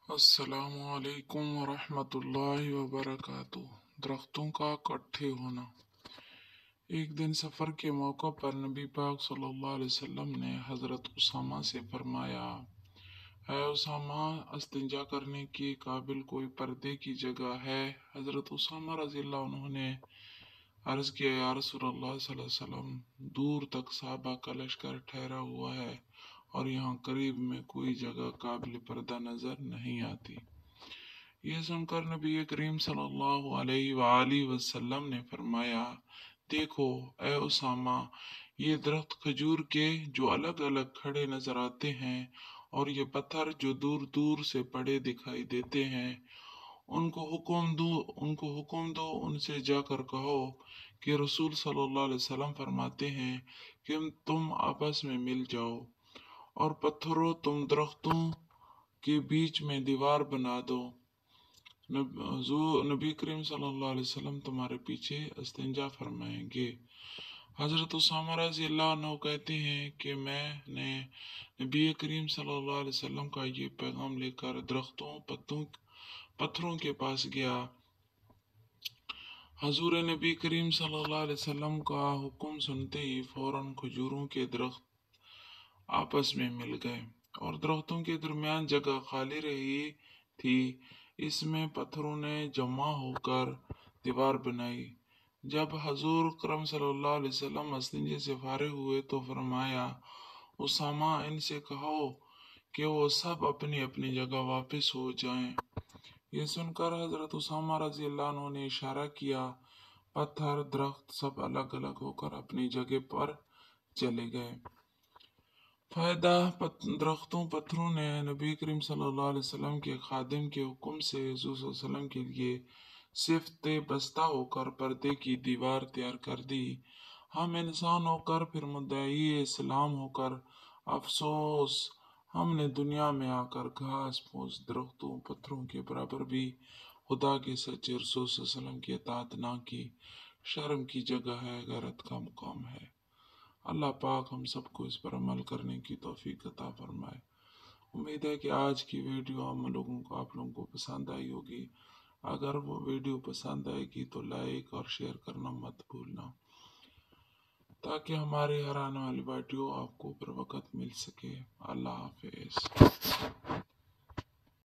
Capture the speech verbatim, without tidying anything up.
السلام علیکم ورحمۃ اللہ وبرکاتہ۔ درختوں کا اکٹھے ہونا۔ ایک دن سفر کے موقع پر نبی پاک صلی اللہ علیہ وسلم نے حضرت اسامہ سے فرمایا: اے اسامہ، استنجا کرنے کے قابل کوئی پردے کی جگہ ہے؟ حضرت اسامہ رضی اللہ عنہ نے عرض کیا: یا رسول اللہ صلی اللہ علیہ وسلم، دور تک صحابہ کا لشکر ٹھہرا ہوا ہے اور یہاں قریب میں کوئی جگہ قابل پردہ نظر نہیں آتی۔ یہ سن کر نبی کریم صلی اللہ علیہ وآلہ وسلم نے فرمایا: دیکھو اے اسامہ، یہ درخت کھجور کے جو الگ الگ کھڑے نظر آتے ہیں اور یہ پتھر جو دور دور سے پڑے دکھائی دیتے ہیں، ان کو حکم دو ان کو حکم دو ان سے جا کر کہو کہ رسول صلی اللہ علیہ وسلم فرماتے ہیں کہ تم آپس میں مل جاؤ، اور پتھروں تم درختوں کے بیچ میں دیوار بنا دو۔ نبی کریم صلی اللہ علیہ وسلم تمہارے پیچھے استنجا فرمائیں گے۔ حضرت اسامہ رضی اللہ عنہ کہتے ہیں کہ میں نے نبی کریم صلی اللہ علیہ وسلم کا یہ پیغام لے کر درختوں پتوں پتھروں کے پاس گیا۔ حضور نبی کریم صلی اللہ علیہ وسلم کا حکم سنتے ہی فوراً کھجوروں کے درخت آپس میں مل گئے اور درختوں کے درمیان جگہ خالی رہی تھی، اس میں پتھروں نے جمع ہو کر دیوار بنائی۔ جب حضور کرم صلی اللہ علیہ وسلم استنجے سے فارغ ہوئے تو فرمایا: اسامہ، ان سے کہو کہ وہ سب اپنی اپنی جگہ واپس ہو جائیں۔ یہ سن کر حضرت اسامہ رضی اللہ عنہ نے اشارہ کیا، پتھر درخت سب الگ الگ ہو کر اپنی جگہ پر چلے گئے۔ فائدہ: درختوں پتھروں نے نبی کریم صلی اللہ علیہ وسلم کے خادم کے حکم سے حضور صلی اللہ علیہ وسلم کے لیے صفت بستہ ہو کر پردے کی دیوار تیار کر دی۔ ہم انسان ہو کر پھر مدعی اسلام ہو کر افسوس، ہم نے دنیا میں آ کر گھاس پھوس درختوں پتھروں کے برابر بھی خدا کے سچے رسول صلی اللہ علیہ وسلم کی اطاعت نہ کی۔ شرم کی جگہ ہے، غیرت کا مقام ہے۔ اللہ پاک ہم سب کو اس پر عمل کرنے کی توفیق عطا فرمائے۔ امید ہے کہ آج کی ویڈیو ہم لوگوں کو آپ لوگوں کو پسند آئی ہوگی۔ اگر وہ ویڈیو پسند آئے گی تو لائک اور شیئر کرنا مت بھولنا، تاکہ ہمارے ہر آنے والی ویڈیو آپ کو پر وقت مل سکے۔ اللہ حافظ۔